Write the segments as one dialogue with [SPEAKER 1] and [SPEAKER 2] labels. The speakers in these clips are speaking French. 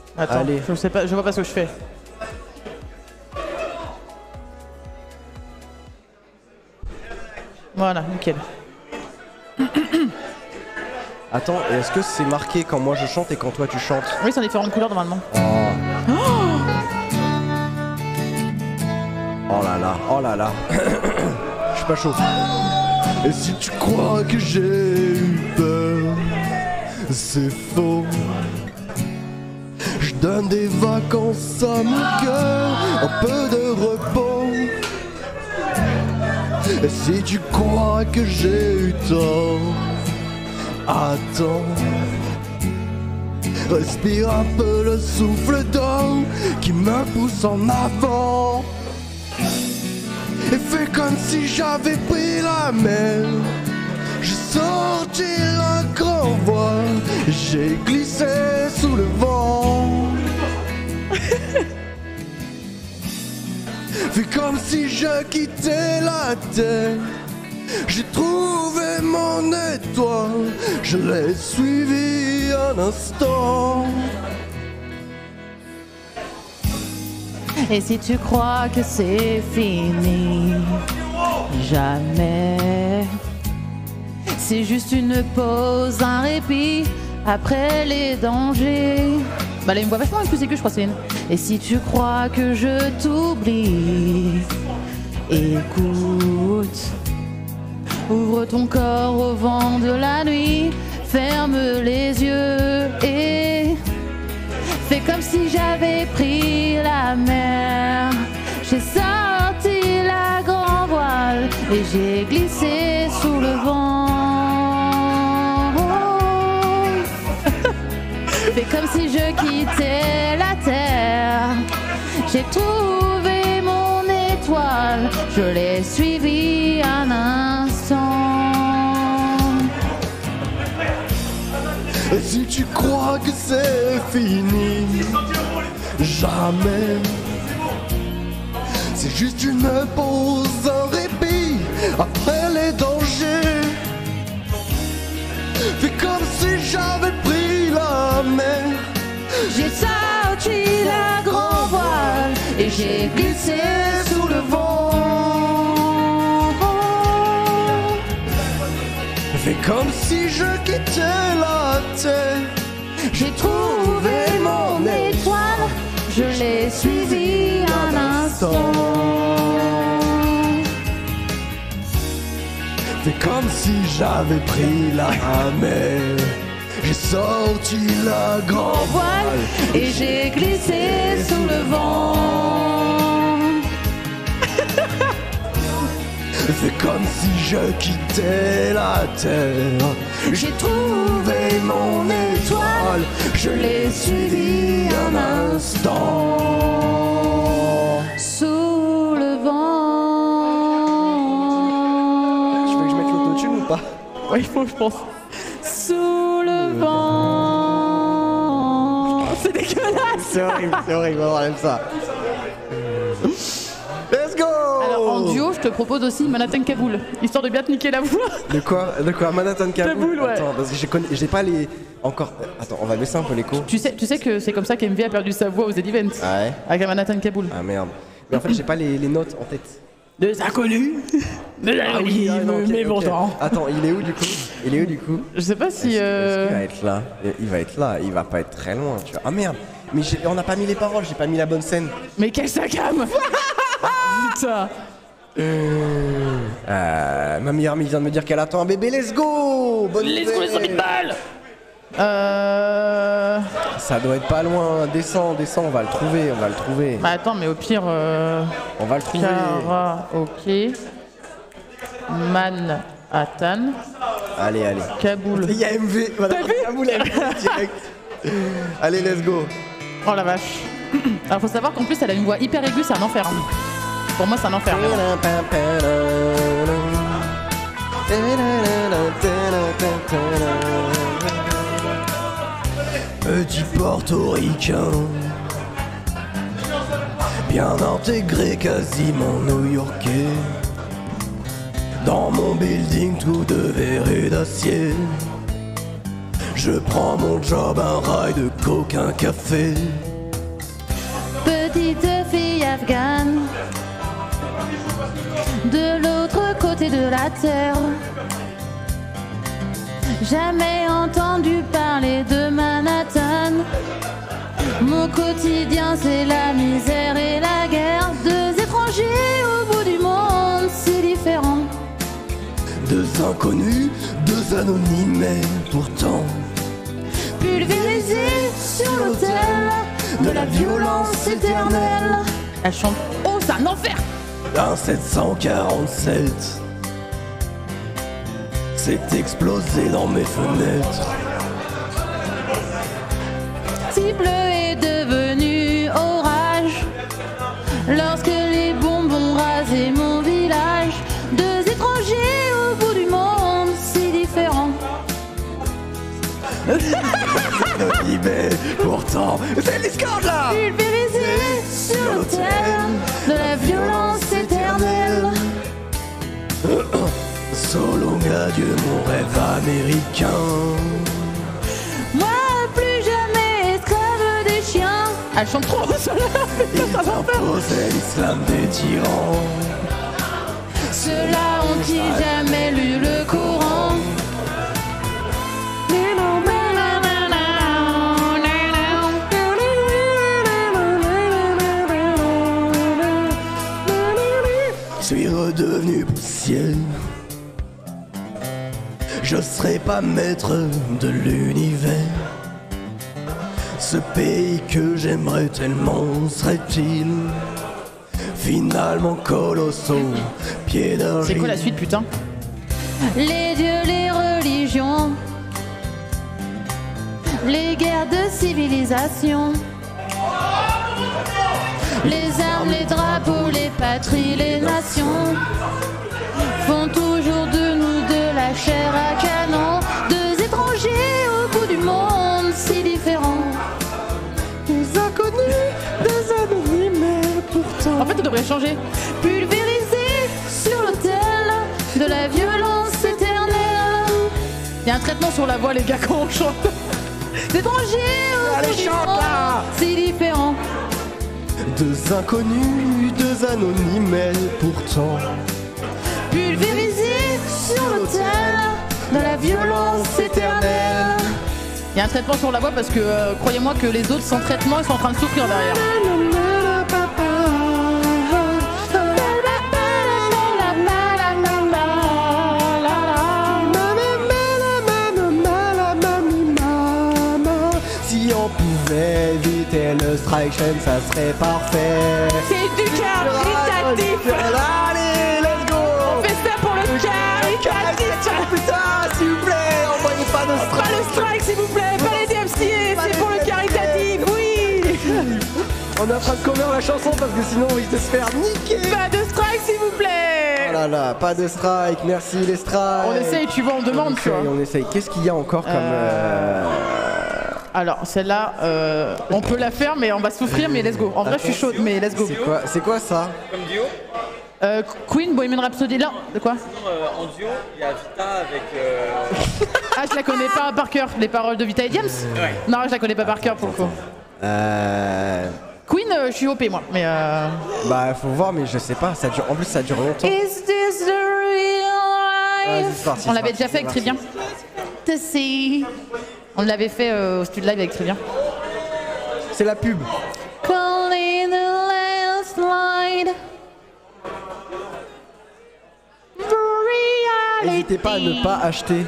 [SPEAKER 1] Attends,
[SPEAKER 2] Allez.
[SPEAKER 1] je sais pas, je vois pas ce que je fais. Voilà, nickel.
[SPEAKER 2] Attends, et est-ce que c'est marqué quand moi je chante et quand toi tu chantes?
[SPEAKER 1] Oui, c'est en différentes couleurs normalement.
[SPEAKER 2] Oh là là, oh là là. Je suis pas chaud. Et si tu crois que j'ai eu peur, c'est faux. Je donne des vacances à mon cœur, un peu de repos. Et si tu crois que j'ai eu tort, attends. Respire un peu le souffle d'eau qui me pousse en avant. Et fais comme si j'avais pris la mer. J'ai sorti la grand voile, j'ai glissé sous le vent. Fais comme si je quittais la terre. J'ai trouvé mon étoile, je l'ai suivi un instant.
[SPEAKER 1] Et si tu crois que c'est fini, jamais. C'est juste une pause, un répit après les dangers. Bah là, il me voit vachement plus aigu, je crois, Céline. Et si tu crois que je t'oublie, écoute. Ouvre ton corps au vent de la nuit, ferme les yeux et fais comme si j'avais pris la mer. J'ai sorti la grand voile et j'ai glissé sous le vent. Fais comme si je quittais la terre. J'ai trouvé mon étoile, je l'ai suivi un instant.
[SPEAKER 2] Et si tu crois que c'est fini, jamais. C'est juste une pause, un répit après les dangers. Fais comme si j'avais pris la mer.
[SPEAKER 1] J'ai sorti la grand voile et j'ai glissé sous le vent.
[SPEAKER 2] Fais comme si je quittais la terre.
[SPEAKER 1] J'ai trouvé mon étoile, je l'ai suivi un instant.
[SPEAKER 2] Fais comme si j'avais pris la mer. J'ai sorti la grand
[SPEAKER 1] Voile et j'ai glissé sous le vent.
[SPEAKER 2] Fais comme si je quittais la terre.
[SPEAKER 1] J'ai trouvé mon étoile, je l'ai suivi un instant. Sous le vent.
[SPEAKER 2] Tu veux que je mette l'autotune ou pas?
[SPEAKER 1] Oui, il faut, je pense. Sous le vent. C'est dégueulasse.
[SPEAKER 2] C'est horrible, on aime ça. Let's go!
[SPEAKER 1] Alors en duo, je te propose aussi Manhattan Kaboul, histoire de bien te niquer la voix.
[SPEAKER 2] De quoi? Manhattan Kaboul?
[SPEAKER 1] Kaboul, ouais.
[SPEAKER 2] Attends, parce que j'ai pas les... Encore... Attends, on va baisser un peu l'écho.
[SPEAKER 1] Tu sais que c'est comme ça qu'MV a perdu sa voix aux Events.
[SPEAKER 2] Ah ouais?
[SPEAKER 1] Avec Manhattan Kaboul.
[SPEAKER 2] Ah merde. Mais en fait, j'ai pas les notes en tête.
[SPEAKER 1] Des inconnus. De la vie,
[SPEAKER 2] non, ok,
[SPEAKER 1] mais
[SPEAKER 2] ok.
[SPEAKER 1] pourtant.
[SPEAKER 2] Attends, il est où du coup?
[SPEAKER 1] Je sais pas si...
[SPEAKER 2] Est-ce qu'il va être là? Il va être là, il va pas être très loin, tu vois. Ah merde! Mais on n'a pas mis les paroles, j'ai pas mis la bonne scène.
[SPEAKER 1] Mais quel sacam. Putain.
[SPEAKER 2] Ma meilleure amie vient de me dire qu'elle attend un bébé, let's go! Bonne
[SPEAKER 1] Les
[SPEAKER 2] nouvelle.
[SPEAKER 1] 100 000 balles.
[SPEAKER 2] Ça doit être pas loin, descends, on va le trouver.
[SPEAKER 1] Bah attends, mais au pire...
[SPEAKER 2] On va le trouver.
[SPEAKER 1] Karaoké. Manhattan.
[SPEAKER 2] Allez.
[SPEAKER 1] Kaboul.
[SPEAKER 2] Il y a MV, voilà. Kaboul, MV, direct. Allez, let's go.
[SPEAKER 1] Oh la vache. Alors faut savoir qu'en plus elle a une voix hyper aiguë, c'est un enfer. Hein. Pour moi c'est un enfer.
[SPEAKER 2] Petit portoricain, bien intégré, quasiment new-yorkais. Dans mon building tout de verre et d'acier. Je prends mon job, un rail de qu'aucun café.
[SPEAKER 1] Petite fille afghane, de l'autre côté de la terre. Jamais entendu parler de Manhattan. Mon quotidien c'est la misère et la guerre. Deux étrangers au bout du monde, c'est différent.
[SPEAKER 2] Deux inconnus, deux anonymes et pourtant
[SPEAKER 1] Pulvérisés sur l'autel de la violence éternelle. Elle chante, oh c'est un enfer.
[SPEAKER 2] Un 747 s'est explosé dans mes fenêtres.
[SPEAKER 1] Si bleu est devenu orage lorsque les bombes ont rasé mon village. Deux étrangers au bout du monde, si différents.
[SPEAKER 2] Mais pourtant, c'est l'escorte là.
[SPEAKER 1] Pulvérisés sur l'autel de la violence éternelle.
[SPEAKER 2] Solong adieu mon rêve américain.
[SPEAKER 1] Moi plus jamais esclave des chiens. Elle chante trop cela.
[SPEAKER 2] Ils imposaient l'islam des tyrans.
[SPEAKER 1] Ceux-là ont-ils jamais lu le Coran?
[SPEAKER 2] Je suis redevenu poussière. Je serai pas maître de l'univers. Ce pays que j'aimerais tellement serait-il finalement colossaux, pieds d'argile.
[SPEAKER 1] C'est quoi la suite, putain? Les dieux, les religions, les guerres de civilisation, les armes, les drapeaux, les patries, les nations font toujours de nous de la chair à canon. Deux étrangers au bout du monde, si différents.
[SPEAKER 2] Des inconnus, des anonymes et pourtant.
[SPEAKER 1] En fait, on devrait changer. Pulvérisés sur l'autel de la violence éternelle. Il y a un traitement sur la voix, les gars, quand on chante. Des étrangers au bout du monde, si différents.
[SPEAKER 2] Deux inconnus, deux anonymes et pourtant.
[SPEAKER 1] Pulvérisés sur l'autel de la violence éternelle. Il y a un traitement sur la voix parce que croyez-moi que les autres sans traitement ils sont en train de souffrir derrière.
[SPEAKER 2] Si on pouvait éviter le strike, ça serait parfait.
[SPEAKER 1] C'est du caritatif.
[SPEAKER 2] Allez, let's go.
[SPEAKER 1] On fait ça pour le caritatif.
[SPEAKER 2] Putain, s'il vous plaît, envoyez pas de strike.
[SPEAKER 1] Pas le strike s'il vous plaît, pas les DMCA, c'est pour le caritatif, oui.
[SPEAKER 2] On est en train de cover la chanson parce que sinon on risque de se faire niquer.
[SPEAKER 1] Pas de strike s'il vous plaît.
[SPEAKER 2] Oh là là, pas de strike, merci les strikes.
[SPEAKER 1] On essaye, tu vois, on demande, tu vois.
[SPEAKER 2] On essaye. Qu'est-ce qu'il y a encore comme...
[SPEAKER 1] Alors celle-là, on peut la faire mais on va souffrir, mais let's go. En vrai je suis chaude mais let's go.
[SPEAKER 2] C'est quoi ça?
[SPEAKER 3] Comme duo
[SPEAKER 1] Queen, Bohemian Rhapsody, là, de quoi?
[SPEAKER 3] en duo, il y a Vita avec...
[SPEAKER 1] Ah je la connais pas par cœur, les paroles de Vita et James?
[SPEAKER 3] Ouais.
[SPEAKER 1] Non je la connais pas par cœur pour le coup. Queen, je suis OP moi, mais
[SPEAKER 2] Bah faut voir mais je sais pas, ça dure... en plus ça dure longtemps.
[SPEAKER 1] Is this the real life?
[SPEAKER 2] C'est parti,
[SPEAKER 1] On l'avait déjà fait avec Trivien. To see. On l'avait fait au studio live avec Trivien.
[SPEAKER 2] C'est la pub.
[SPEAKER 1] Calling the landslide.
[SPEAKER 2] N'hésitez pas à ne pas acheter.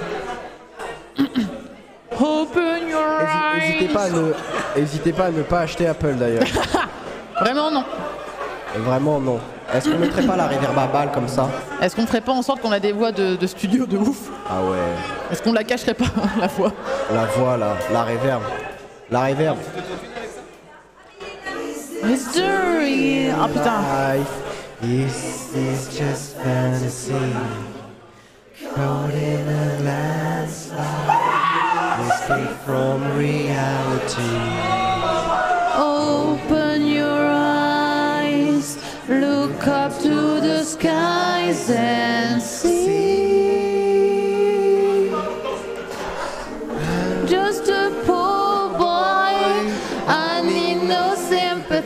[SPEAKER 1] Open your eyes.
[SPEAKER 2] N'hésitez pas à ne pas acheter Apple d'ailleurs.
[SPEAKER 1] Vraiment non.
[SPEAKER 2] Vraiment non. Est-ce qu'on mettrait pas la reverb à balle comme ça?
[SPEAKER 1] Est-ce qu'on ferait pas en sorte qu'on a des voix de studio de ouf?
[SPEAKER 2] Ah ouais.
[SPEAKER 1] Est-ce qu'on la cacherait pas la voix?
[SPEAKER 2] La voix là, la reverb. La reverb.
[SPEAKER 1] Mystery. Ah putain.
[SPEAKER 2] This is just fantasy. Caught in a landslide. Escape from reality.
[SPEAKER 1] Open your eyes. Look up to the skies and see. Just a poor boy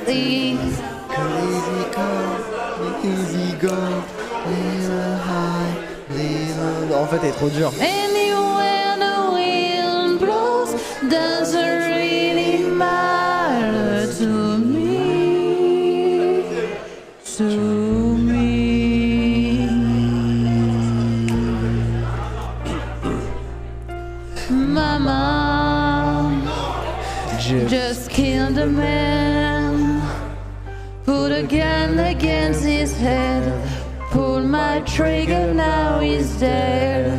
[SPEAKER 1] easy.
[SPEAKER 2] Easy come, easy go, little high, little... En fait, elle est trop dure.
[SPEAKER 1] Anywhere the wind blows doesn't really matter to me. To me. Mama just killed a man. Put a gun against his head. Pull my trigger, now he's dead.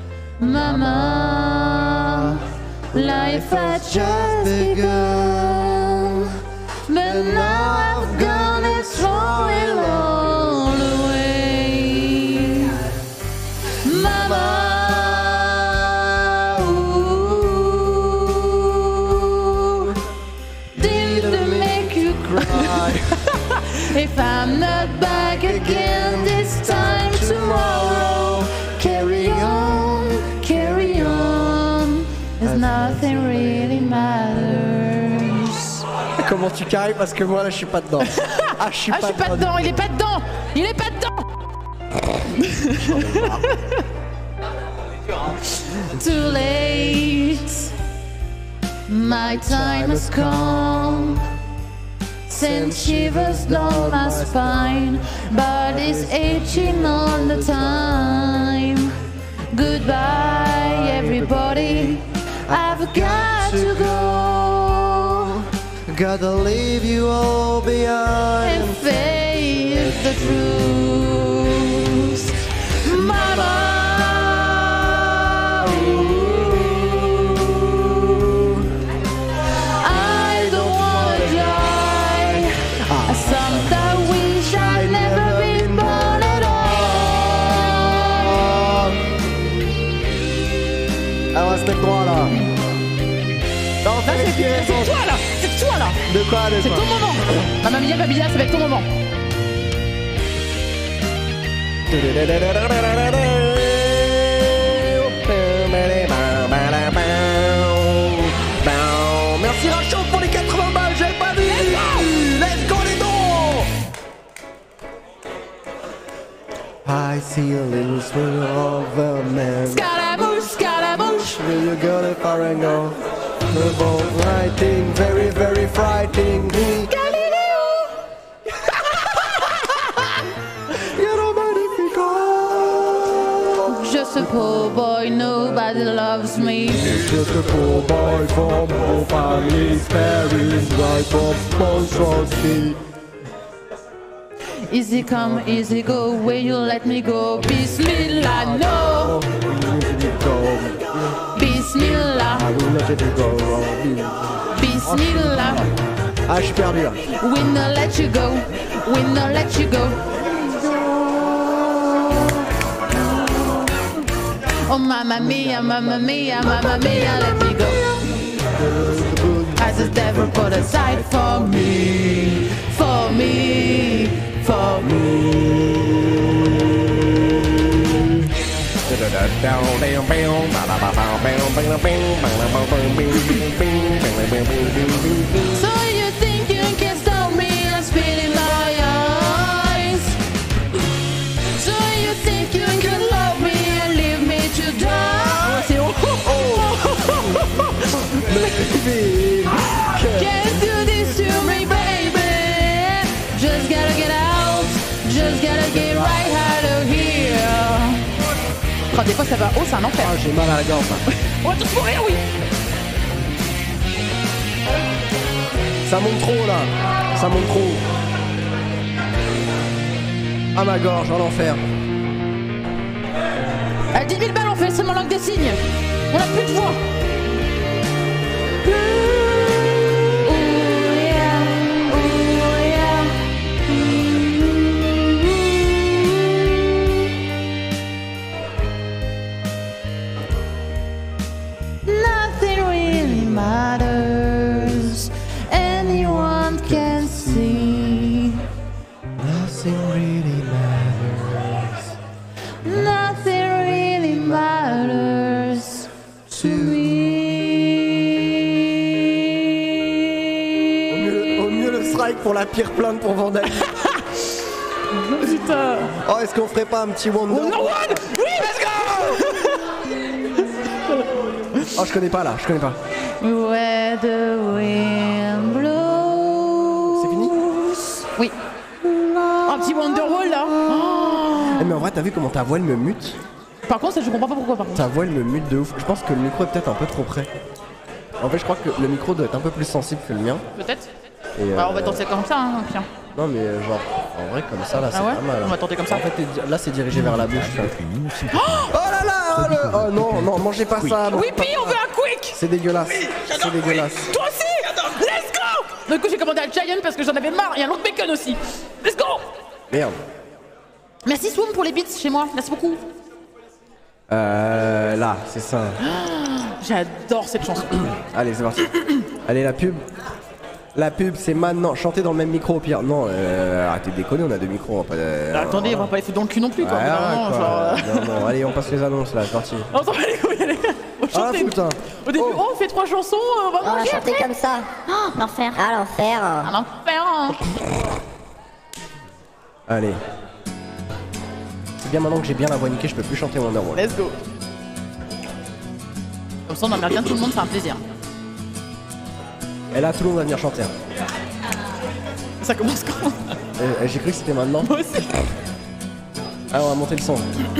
[SPEAKER 1] Mama, life had just begun. But now I've gone and thrown it all away. Mama, ooh, didn't make you cry. If I'm not back again this time tomorrow, carry on, as nothing really matters.
[SPEAKER 2] Comment tu carries? Parce que moi là je suis pas dedans. Ah je suis pas
[SPEAKER 1] dedans, il est pas dedans, il est pas dedans. Too late, my time has come. Send shivers down my spine, body's aching all the time. Goodbye everybody, I've got to go.
[SPEAKER 2] Gotta leave you all behind
[SPEAKER 1] And face the truth. Mama, ooh, I don't wanna die. Sometimes wish I'd never been born at all.
[SPEAKER 2] Ah ouais, c'était droit là. Non,
[SPEAKER 1] C'est toi là, c'est toi là.
[SPEAKER 2] De quoi,
[SPEAKER 1] C'est ton moment. Mamma mia, Babilla, ça va être ton moment.
[SPEAKER 2] Merci Rachel pour les 80 balles, j'avais pas vu. Let's go les dons. I see a little swirl of a man.
[SPEAKER 1] Scaramouche, Scaramouche.
[SPEAKER 2] Will you go to far and go? The boat lighting, very, very frightening me.
[SPEAKER 1] Galileo.
[SPEAKER 2] You know, magnifico.
[SPEAKER 1] Just a poor boy, nobody loves me.
[SPEAKER 2] Just a poor boy from poor families, Paris, right from Monstrosity.
[SPEAKER 1] Easy come, easy go, will you let me go? Bismillah, no. Bismillah,
[SPEAKER 2] I will let you go.
[SPEAKER 1] Bismillah.
[SPEAKER 2] Ah, je suis perdu là.
[SPEAKER 1] We not let you go, we not let you go. Oh mamma mia, mamma mia, mamma mia, let me go. As the devil put aside for me, for me, for me. So you think you can stop me and spit in my eyes? So you think you can love me and leave me to die? Can't do this to me, baby. Just gotta get out, just gotta get right out of here. Oh, des fois ça va haut, c'est un enfer.
[SPEAKER 2] Ah, j'ai mal à la gorge là.
[SPEAKER 1] On va tous mourir, oui.
[SPEAKER 2] Ça monte trop là. Ça monte trop. Ah ma gorge, en enfer.
[SPEAKER 1] À 10 000 balles, on fait seulement langue des signes. On a plus de voix. Nothing really matters. Anyone can see.
[SPEAKER 2] Nothing really matters
[SPEAKER 1] Nothing really matters to me.
[SPEAKER 2] strike pour la pire plainte pour Vandalisme.
[SPEAKER 1] Putain.
[SPEAKER 2] Oh, est-ce qu'on ferait pas un petit Wonder?
[SPEAKER 1] Oh, no one. Oui, let's go.
[SPEAKER 2] Oh, je connais pas là, je connais pas.
[SPEAKER 1] Where the wind blows.
[SPEAKER 2] C'est fini?
[SPEAKER 1] Oui. Un petit Wonderwall là. Oh.
[SPEAKER 2] Eh, mais en vrai, t'as vu comment ta voix elle me mute?
[SPEAKER 1] Par contre, ça, je comprends pas pourquoi. Par contre.
[SPEAKER 2] Ta voix elle me mute de ouf. Je pense que le micro est peut-être un peu trop près. En fait, je crois que le micro doit être un peu plus sensible que le mien.
[SPEAKER 1] Peut-être.
[SPEAKER 2] Et
[SPEAKER 1] Bah, on va tenter comme ça, hein, Pierre.
[SPEAKER 2] Non, mais genre, en vrai, comme ça, là, c'est
[SPEAKER 1] Ah ouais?
[SPEAKER 2] pas mal.
[SPEAKER 1] On va tenter comme ça.
[SPEAKER 2] En fait, là, c'est dirigé vers la bouche. Oh là là, oh non, non, mangez pas ça.
[SPEAKER 1] Oui, puis on veut un quick.
[SPEAKER 2] C'est dégueulasse. C'est dégueulasse.
[SPEAKER 1] Toi aussi. Let's go. Du coup, j'ai commandé un Giant parce que j'en avais marre. Et un long bacon aussi. Let's go.
[SPEAKER 2] Merde.
[SPEAKER 1] Merci Swoom pour les beats chez moi. Merci beaucoup.
[SPEAKER 2] Là, c'est ça.
[SPEAKER 1] J'adore cette chanson.
[SPEAKER 2] Allez, c'est parti. Allez, la pub. La pub, c'est maintenant. Chantez dans le même micro au pire. Non, arrêtez de déconner, on a deux micros. On va pas,
[SPEAKER 1] Attendez, on va pas être dans le cul non plus, quoi.
[SPEAKER 2] Ouais,
[SPEAKER 1] Vraiment,
[SPEAKER 2] quoi.
[SPEAKER 1] genre,
[SPEAKER 2] Non, allez, on passe les annonces là, c'est parti.
[SPEAKER 1] On s'en va les couilles, allez. On
[SPEAKER 2] Ah,
[SPEAKER 1] chante.
[SPEAKER 2] putain.
[SPEAKER 1] Au début, on fait 3 chansons, on va
[SPEAKER 4] On va
[SPEAKER 1] manger
[SPEAKER 4] chanter
[SPEAKER 1] après.
[SPEAKER 4] comme ça.
[SPEAKER 5] L'enfer.
[SPEAKER 4] À l'enfer.
[SPEAKER 1] Ah, l'enfer, hein.
[SPEAKER 2] Allez. C'est bien maintenant que j'ai bien la voix niquée, je peux plus chanter Wonderwall.
[SPEAKER 1] Let's go. Comme ça, on emmerde bien tout le monde, c'est un plaisir.
[SPEAKER 2] Et là, tout le monde va venir chanter.
[SPEAKER 1] Ça commence quand?
[SPEAKER 2] J'ai cru que c'était maintenant.
[SPEAKER 1] Moi aussi.
[SPEAKER 2] Ah, on va monter le son.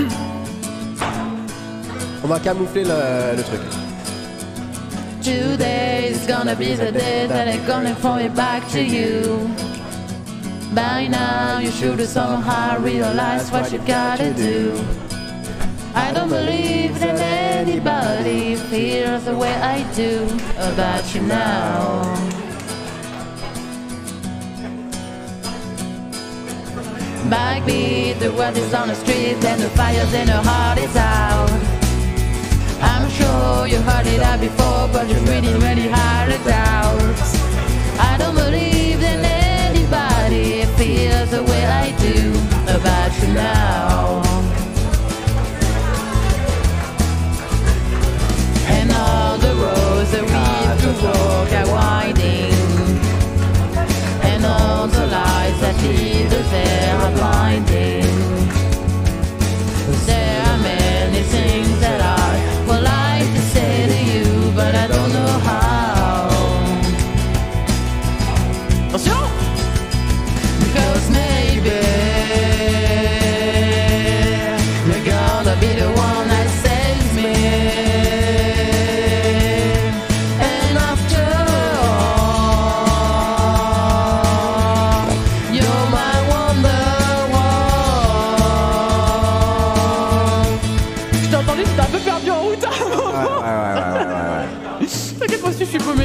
[SPEAKER 2] On va camoufler le truc.
[SPEAKER 1] Today's gonna be the day that I'm gonna throw it back to you. By now you should have somehow realized what you gotta do. I don't believe that anybody feels the way I do about you now. Backbeat, the word is on the street and the fires in her heart is out. I'm sure you heard it out before, but you're really hard to doubt. I don't believe that anybody feels the way I do about you now. And all the roads that we have to walk are winding, and all the lights that lead us there are blinding. There are many things that I would like to say to you, but I don't know how. Attention! Because maybe you're gonna be the one that saves me. And after all, you're my Wonderwall. Je t'ai entendu, j'étais un peu perdu en route.
[SPEAKER 2] Ouais.
[SPEAKER 1] T'inquiète, moi aussi je suis paumé.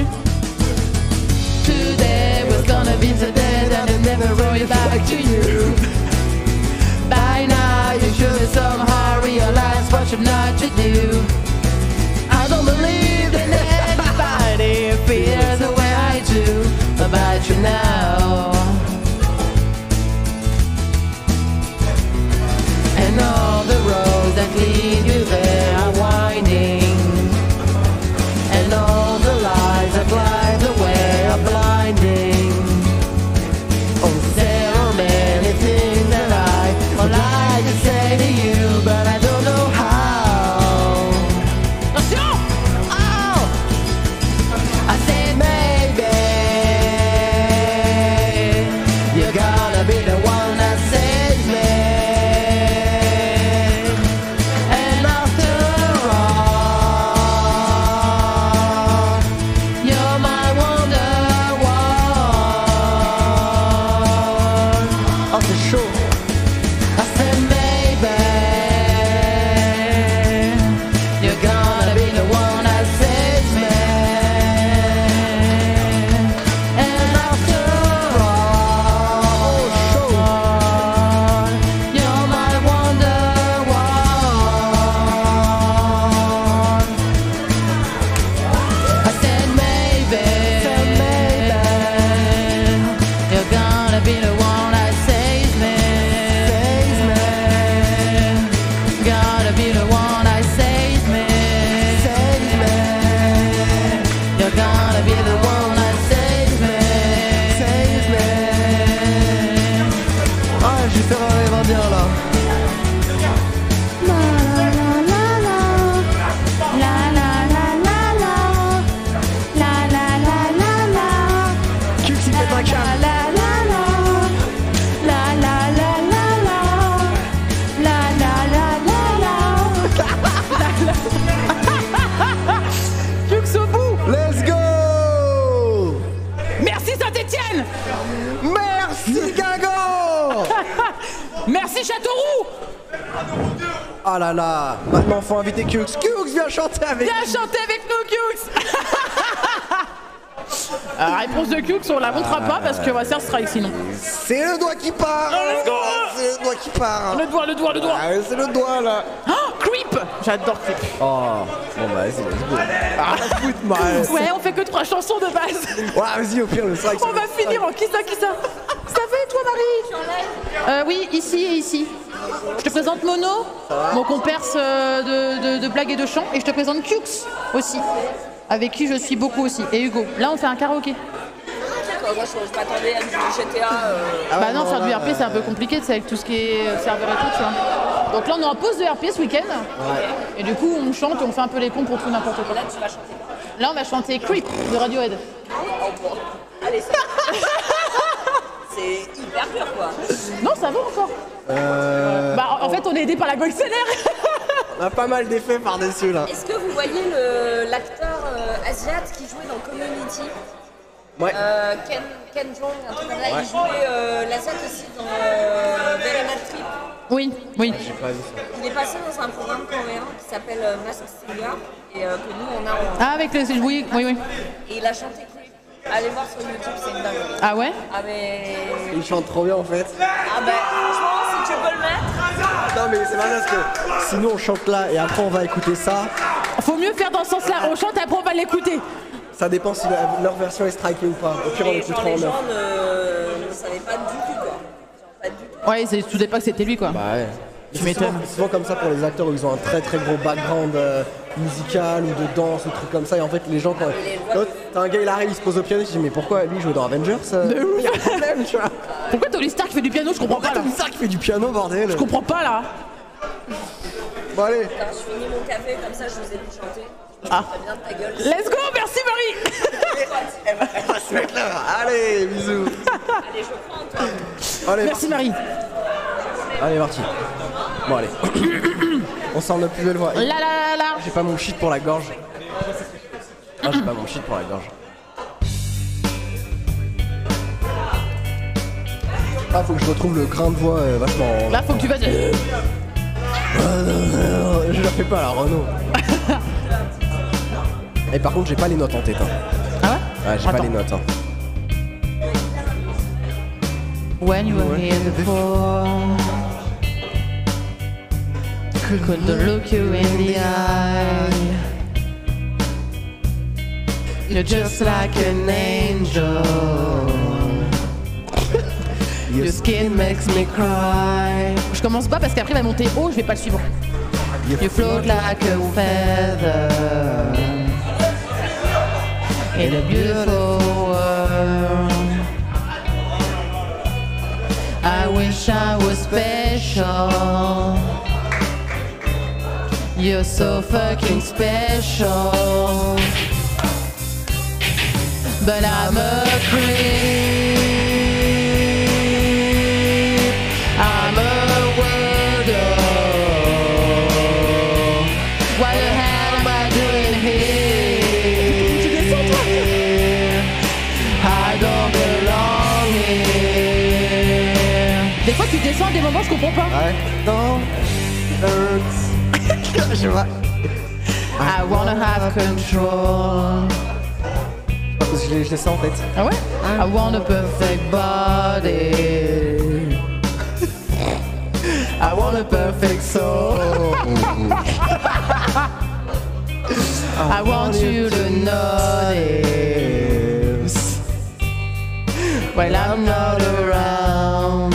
[SPEAKER 1] Today was gonna be the day that I'll never roll back to you. By now you should have somehow realized what you're not to do. I don't believe that anybody feels the way I do about you now. And all the roads that lead you there are winding, and all the lies that blind the way are blinding. Oh, there are many things that I would like to say to you, but I don't know how. Attention! Oh! I said maybe Merci Châteauroux.
[SPEAKER 2] Ah là là. Maintenant, faut inviter Kux. Kux, viens chanter avec
[SPEAKER 1] Viens chanter avec nous, Kux. Réponse de Kux, on la montrera pas parce qu'on va se faire strike sinon.
[SPEAKER 2] C'est le doigt qui part.
[SPEAKER 1] Let's go.
[SPEAKER 2] C'est le doigt qui part.
[SPEAKER 1] Le doigt.
[SPEAKER 2] Ah, c'est le doigt là.
[SPEAKER 1] Oh, Creep. J'adore Creep.
[SPEAKER 2] Oh, bon bah vas-y, let's go. Ah, foot mal.
[SPEAKER 1] Ouais, on fait que 3 chansons de base.
[SPEAKER 2] Ouais, vas-y, au pire, le strike.
[SPEAKER 1] On va finir en qui ça. Ça fait toi, Marie? Oui, ici et ici. Je te présente Mono, mon comparse de blagues et de chants, et je te présente Kux aussi, avec qui je suis beaucoup aussi, et Hugo. Là, on fait un karaoké.
[SPEAKER 4] Moi, je m'attendais à du GTA.
[SPEAKER 1] Bah non, faire du RP, c'est un peu compliqué, c'est avec tout ce qui est serveur et tout, tu vois. Donc là, on est en pause de RP ce week-end, et du coup, on chante et on fait un peu les cons pour tout n'importe quoi.
[SPEAKER 4] Là, tu vas chanter.
[SPEAKER 1] Là, on va chanter Creep de Radiohead.
[SPEAKER 4] Allez, c'est hyper dur, quoi.
[SPEAKER 1] Non, ça va encore. Bah, en fait, on est aidé par la Goldseller.
[SPEAKER 2] On a pas mal d'effets par-dessus là.
[SPEAKER 4] Est-ce que vous voyez l'acteur asiate qui jouait dans Community?
[SPEAKER 2] Ouais.
[SPEAKER 4] Ken Jeong, un truc comme ça, il jouait l'asiate aussi dans Very Mad Trip.
[SPEAKER 1] Oui.
[SPEAKER 2] J'ai pas vu ça.
[SPEAKER 4] Il est passé dans un programme coréen qui s'appelle Masked Singer et que nous on a en...
[SPEAKER 1] Ah, avec les... Oui.
[SPEAKER 4] Et il a chanté Creep. Allez voir sur YouTube, c'est une dinguerie.
[SPEAKER 1] Ah ouais?
[SPEAKER 4] Ah mais...
[SPEAKER 2] Il chante trop bien en fait.
[SPEAKER 4] Ah ben, franchement, si tu peux le mettre...
[SPEAKER 2] Non mais c'est pas parce que sinon on chante là et après on va écouter ça.
[SPEAKER 1] Faut mieux faire dans ce sens-là. On chante et après on va l'écouter.
[SPEAKER 2] Ça dépend si leur version est strikée ou pas. Au pire on
[SPEAKER 4] Et genre
[SPEAKER 2] l'écoutera
[SPEAKER 4] les
[SPEAKER 2] en
[SPEAKER 4] gens
[SPEAKER 2] neuf.
[SPEAKER 4] ne savaient pas du tout, quoi. Genre pas du tout.
[SPEAKER 1] Ouais, tu savais pas que c'était lui, quoi.
[SPEAKER 2] Bah ouais.
[SPEAKER 1] Tu
[SPEAKER 2] C'est
[SPEAKER 1] m'étonnes.
[SPEAKER 2] souvent comme ça pour les acteurs où ils ont un très très gros background musical ou de danse ou trucs comme ça et en fait les gens quand t'as un gars il arrive il se pose au piano il se dit mais pourquoi lui il joue dans Avengers il y a un problème tu vois.
[SPEAKER 1] Pourquoi Tony Stark fait du piano? Je comprends pas là.
[SPEAKER 2] Tony Stark qui fait du piano bordel.
[SPEAKER 1] Je comprends pas là.
[SPEAKER 2] Bon allez.
[SPEAKER 4] Putain, je finis mon café, comme ça je vous ai vu chanter.
[SPEAKER 1] Ah.
[SPEAKER 4] Très bien de ta gueule.
[SPEAKER 1] Let's go, merci Marie.
[SPEAKER 2] Elle va se mettre là. Allez bisous.
[SPEAKER 4] Allez, je prends Antoine.
[SPEAKER 2] Allez
[SPEAKER 1] Merci Marie.
[SPEAKER 2] allez parti. Bon allez. On sort notre plus belle voix.
[SPEAKER 1] La.
[SPEAKER 2] J'ai pas mon shit pour la gorge. Ah j'ai pas mon shit pour la gorge. Ah faut que je retrouve le grain de voix vachement.
[SPEAKER 1] Là, faut que tu fasses.
[SPEAKER 2] Je la fais pas la Renault. Et par contre j'ai pas les notes en tête. Hein.
[SPEAKER 1] Ah ouais?
[SPEAKER 2] Ouais j'ai pas les notes. Hein.
[SPEAKER 1] When you were here before, couldn't look you in the eye. You're just like an angel. Your skin makes me cry. Je commence pas parce qu'après il va monter haut, je vais pas le suivre. You float like a feather in a beautiful world. I wish I was special. You're so fucking special. But I'm a creep. I'm a weirdo. What the hell am I doing here? I don't belong here. Des fois tu descends des moments je comprends pas.
[SPEAKER 2] Ouais. Non. Je vois.
[SPEAKER 1] I wanna have control.
[SPEAKER 2] Parce que je l'ai ça en tête.
[SPEAKER 1] Ah ouais? I want a perfect body. I want a perfect soul. I want you to notice when I'm not around.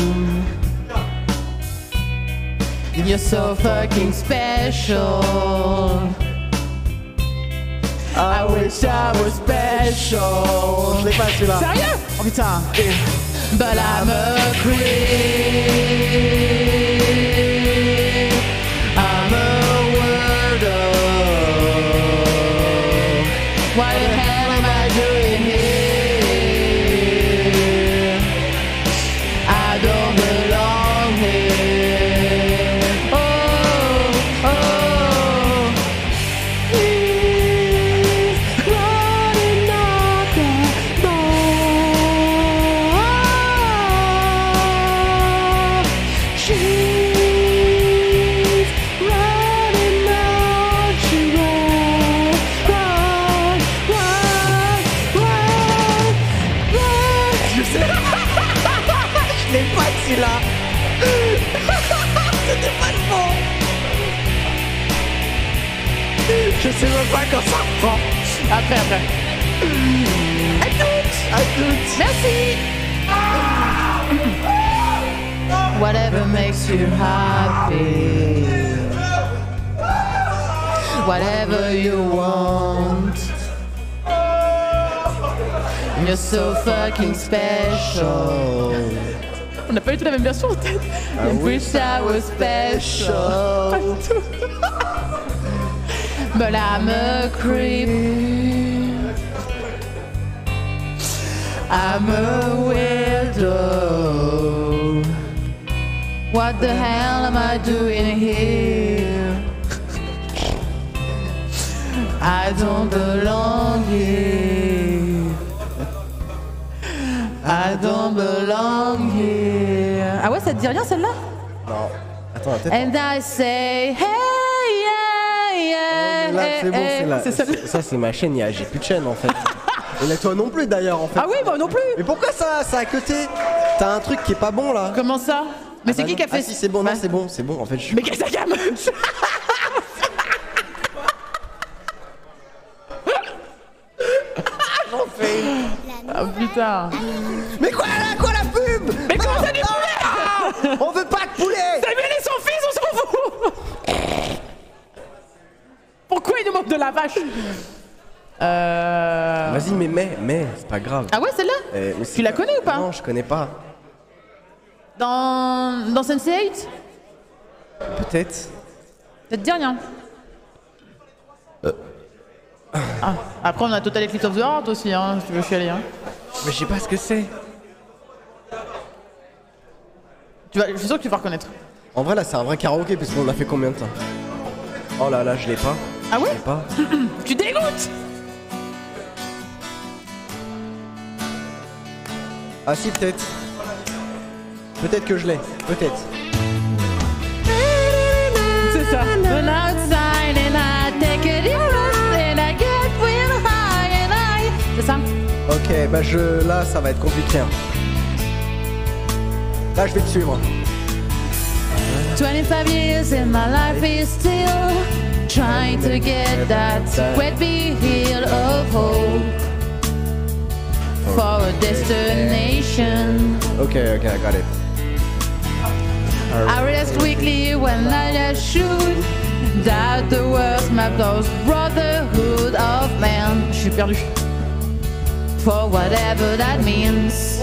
[SPEAKER 1] You're so fucking special. I wish I was special.
[SPEAKER 2] Je l'ai pas celui-là.
[SPEAKER 1] Sérieux? Oh putain. But I'm a creep. I'm a weirdo. What the hell am I doing here? I don't belong here. Oh, oh. Please, running knock the door. She
[SPEAKER 2] Je sais. Je l'ai pas celui-là. C'était pas le bon. Je sais même pas quand ça reprend.
[SPEAKER 1] Après.
[SPEAKER 2] À toutes.
[SPEAKER 1] Merci. Whatever makes you happy. Whatever you want. You're so fucking special. On n'a pas eu tout la même version en tête. I wish I was special. But I'm a creep. I'm a weirdo. What the hell am I doing here? I don't belong here. I don't belong here. Ah ouais, ça te dit rien celle-là?
[SPEAKER 2] Non. Attends, peut-être.
[SPEAKER 1] And I say, hey, yeah.
[SPEAKER 2] Là, c'est bon, c'est là.
[SPEAKER 1] C'est celle-là.
[SPEAKER 2] Ça, c'est ma chaîne. J'ai plus de chaîne en fait. Et là, toi non plus d'ailleurs en fait.
[SPEAKER 1] Ah oui, moi non plus.
[SPEAKER 2] Mais pourquoi ça a cuté? T'as un truc qui est pas bon là.
[SPEAKER 1] Comment ça? Mais c'est qui qui a fait
[SPEAKER 2] Ah si, c'est bon, non, c'est bon. En fait, je suis.
[SPEAKER 1] Mais qu'est-ce que ça gamme?
[SPEAKER 2] J'en fais.
[SPEAKER 1] Ah putain.
[SPEAKER 2] Mais quoi la pub?
[SPEAKER 1] Mais comment ça du poulet?
[SPEAKER 2] On veut pas de poulet.
[SPEAKER 1] Samuel et son fils, on s'en fout. Pourquoi il nous manque de la vache?
[SPEAKER 2] Vas-y, mais, c'est pas grave.
[SPEAKER 1] Ah ouais, celle-là? Tu la connais ou pas?
[SPEAKER 2] Non, je connais pas.
[SPEAKER 1] Dans Sense8?
[SPEAKER 2] Peut-être.
[SPEAKER 1] Ça te dit rien? Ah. Après, on a Total Eclipse of the Heart aussi, hein, si tu veux chialer. Hein.
[SPEAKER 2] Mais je sais pas ce que c'est.
[SPEAKER 1] Je suis sûr que tu vas reconnaître.
[SPEAKER 2] En vrai, là, c'est un vrai karaoké, parce qu'on a fait combien de temps? Oh là là, je l'ai pas.
[SPEAKER 1] Ah ouais?
[SPEAKER 2] Je l'ai pas.
[SPEAKER 1] Tu dégoûtes!
[SPEAKER 2] Ah si, peut-être. Peut-être que je l'ai. Peut-être.
[SPEAKER 1] C'est ça. When outside and I take it and I get real high and I... C'est ça?
[SPEAKER 2] Ok, bah là, ça va être compliqué. Hein. Là, je vais te suivre.
[SPEAKER 1] 25 years and my life is still trying to get that wet heel of hope for a destination.
[SPEAKER 2] Okay, I got it.
[SPEAKER 1] I rest weekly when I just shoot. Doubt the words, my close brotherhood of man. Je suis perdu. For whatever that means.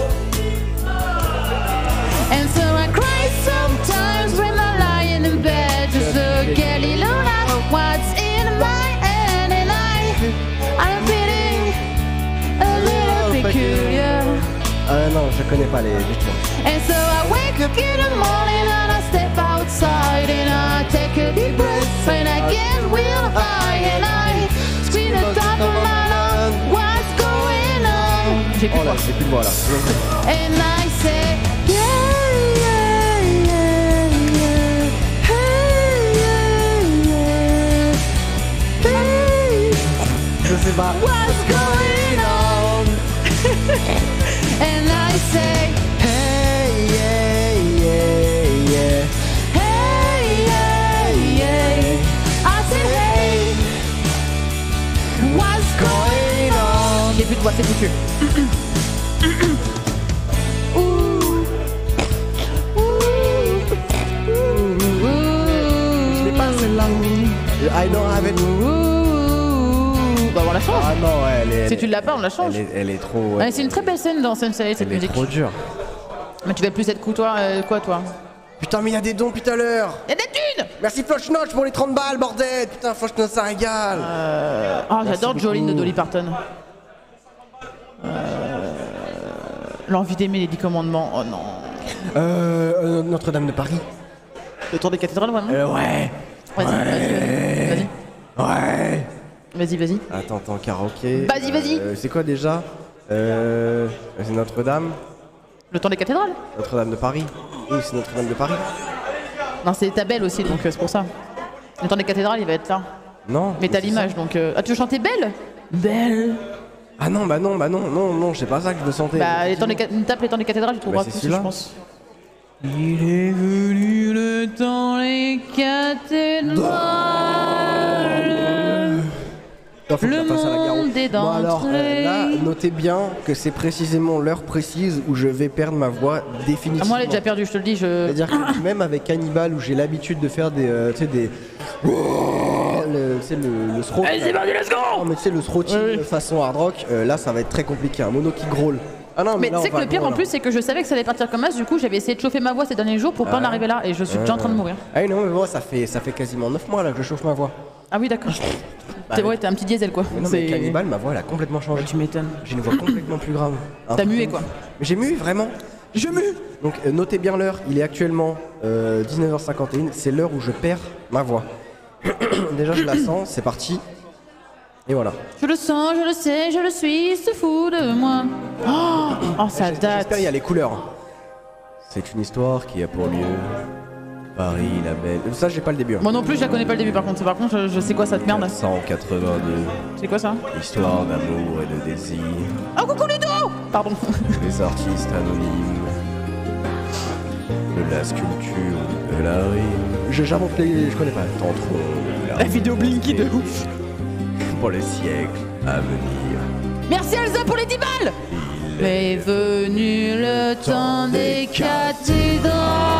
[SPEAKER 1] And so I cry sometimes when I'm lying in bed. Just look at Luna, what's in my hand. And I'm feeling a little peculiar.
[SPEAKER 2] Non, je connais pas les tunes.
[SPEAKER 1] And so I wake up in the morning and I step outside and I take a deep breath and I get real high and I scream at the top of my lungs, what's going on? J'ai plus
[SPEAKER 2] Oh là, j'ai plus de voix là.
[SPEAKER 1] And I say, yeah, yeah, yeah, yeah, hey, yeah, yeah, hey,
[SPEAKER 2] Je sais pas.
[SPEAKER 1] what's going on? And I say,
[SPEAKER 2] Hey, yeah, yeah, yeah.
[SPEAKER 1] hey, yeah, yeah. I said, hey, what's going on? J'ai plus de voix, c'est foutu.
[SPEAKER 2] Je l'ai pas celle-là. I don't have it.
[SPEAKER 1] Bah on la change.
[SPEAKER 2] Ah non,
[SPEAKER 1] Si tu l'as pas, on la change.
[SPEAKER 2] Elle est trop.
[SPEAKER 1] Ouais, c'est une très belle scène dans Sense8 cette
[SPEAKER 2] Elle est
[SPEAKER 1] musique.
[SPEAKER 2] trop dure.
[SPEAKER 1] Mais tu vas plus être quoi toi?
[SPEAKER 2] Putain, mais il y a des dons depuis tout à l'heure.
[SPEAKER 1] Y'a des thunes.
[SPEAKER 2] Merci Flochnoch pour les 30 balles, bordel. Putain, Flochnoch, ça régale.
[SPEAKER 1] Ah, j'adore
[SPEAKER 2] Merci
[SPEAKER 1] Jolene de
[SPEAKER 2] beaucoup.
[SPEAKER 1] Dolly Parton. L'envie d'aimer les 10 commandements. Oh non.
[SPEAKER 2] Notre-Dame de Paris.
[SPEAKER 1] Le tour des cathédrales, vraiment?
[SPEAKER 2] Ouais.
[SPEAKER 1] Vas-y.
[SPEAKER 2] Ouais.
[SPEAKER 1] Vas-y.
[SPEAKER 2] Attends, karaoké.
[SPEAKER 1] Vas-y.
[SPEAKER 2] C'est quoi déjà C'est Notre-Dame.
[SPEAKER 1] Le tour des cathédrales?
[SPEAKER 2] Notre-Dame de Paris. Oui, c'est Notre-Dame de Paris.
[SPEAKER 1] Non, c'est ta belle aussi, donc c'est pour ça. Le tour des cathédrales, il va être là.
[SPEAKER 2] Non.
[SPEAKER 1] Mais t'as
[SPEAKER 2] c'est
[SPEAKER 1] l'image, donc... Ah, tu veux chanter Belle? Belle.
[SPEAKER 2] Ah non, bah non, non, c'est pas ça que je me sentais.
[SPEAKER 1] Bah, tape les temps des cathédrales, tu trouveras
[SPEAKER 2] c'est
[SPEAKER 1] plus,
[SPEAKER 2] celui-là.
[SPEAKER 1] je pense. Il est venu le temps des cathédrales.
[SPEAKER 2] Faut que
[SPEAKER 1] Le
[SPEAKER 2] ça passe à la gare.
[SPEAKER 1] monde est
[SPEAKER 2] Bon alors,
[SPEAKER 1] d'entrée.
[SPEAKER 2] là, notez bien que c'est précisément l'heure précise où je vais perdre ma voix définitivement.
[SPEAKER 1] Ah, moi, elle est déjà perdue, je te le dis.
[SPEAKER 2] C'est-à-dire que même avec Cannibal où j'ai l'habitude de faire des, tu sais, des, tu sais, le throat.
[SPEAKER 1] Allez, c'est parti, let's go.
[SPEAKER 2] Non, mais tu sais, le throating façon hard rock, là, ça va être très compliqué. Un mono qui grôle. Ah non,
[SPEAKER 1] Mais
[SPEAKER 2] là,
[SPEAKER 1] tu sais
[SPEAKER 2] on
[SPEAKER 1] que
[SPEAKER 2] va
[SPEAKER 1] le pire
[SPEAKER 2] gros,
[SPEAKER 1] en
[SPEAKER 2] là.
[SPEAKER 1] plus, c'est que je savais que ça allait partir comme ça. Du coup, j'avais essayé de chauffer ma voix ces derniers jours pour pas en arriver là. Et je suis déjà en train de mourir.
[SPEAKER 2] Ah oui, non, mais moi, ça fait quasiment 9 mois là que je chauffe ma voix.
[SPEAKER 1] Ah oui, d'accord. T'es vrai, t'es un petit diesel quoi.
[SPEAKER 2] Mais non, mais Cannibal, ma voix, elle a complètement changé.
[SPEAKER 1] Tu m'étonnes.
[SPEAKER 2] J'ai une voix complètement plus grave.
[SPEAKER 1] T'as mué quoi.
[SPEAKER 2] J'ai mué, vraiment.
[SPEAKER 1] Je mue.
[SPEAKER 2] Donc notez bien l'heure, il est actuellement 19h51, c'est l'heure où je perds ma voix. Déjà je la sens, c'est parti. Et voilà.
[SPEAKER 1] Je le sens, je le sais, je le suis, se fout de moi. Oh, ça date.
[SPEAKER 2] J'espère qu'il y a les couleurs. C'est une histoire qui a pour lieu Paris la belle. Ça j'ai pas le début. Hein.
[SPEAKER 1] Moi non plus, je la connais pas le début par contre. Par contre, je sais quoi cette merde.
[SPEAKER 2] 182.
[SPEAKER 1] C'est quoi ça?
[SPEAKER 2] Histoire d'amour et de désir.
[SPEAKER 1] Oh coucou Ludo. Pardon.
[SPEAKER 2] Les artistes anonymes. De la sculpture, de la rime. Je connais pas. Tantôt.
[SPEAKER 1] La vidéo Blinky de ouf.
[SPEAKER 2] Pour les siècles à venir.
[SPEAKER 1] Merci Elsa pour les 10 balles. Est venu le temps des cathédrales.